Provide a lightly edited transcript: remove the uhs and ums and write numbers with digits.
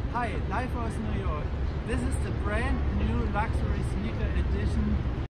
Hi, Lifehouse New York. This is the brand new luxury sneaker edition